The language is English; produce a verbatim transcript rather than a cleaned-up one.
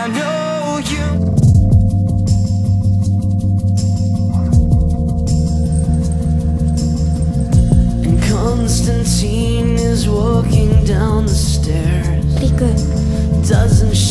know you. And Konstantine is walking down the stairs. Pretty good. Doesn't